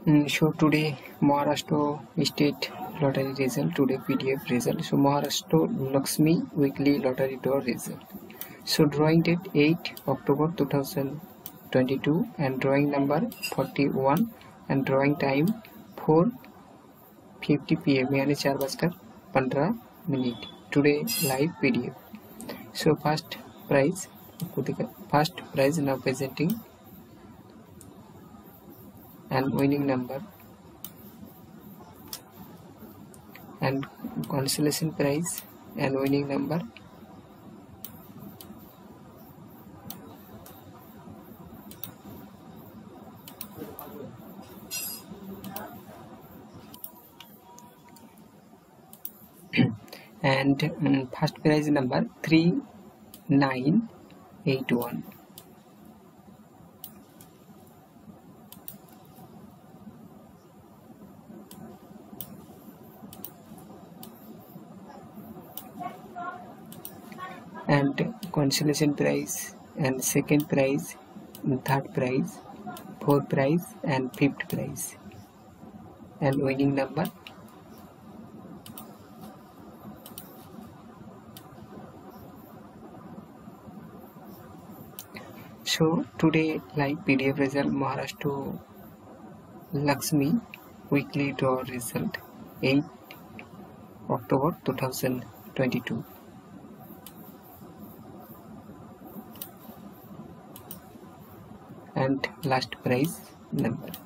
So today Maharashtra state lottery result, today PDF result. So Maharashtralaxmi weekly lottery draw result. So drawing date 8 October 2022 and drawing number 41 and drawing time 4:50 PM यानी 4:15 today live PDF. So first prize now presenting and winning number and consolation prize and winning number and first prize number 3981. And consolation prize and second prize, third prize, fourth prize and fifth prize and winning number so today live PDF result Maharashtralaxmi weekly draw result 8 October 2022. And last prize number.